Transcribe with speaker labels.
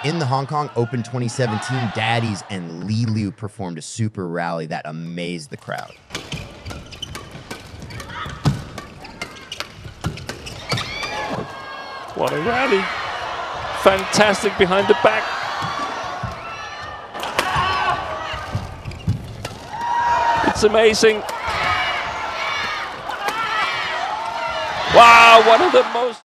Speaker 1: In the Hong Kong Open 2017, Daddies and Li performed a super rally that amazed the crowd.
Speaker 2: What a rally. Fantastic behind the back. It's amazing. Wow, one of the most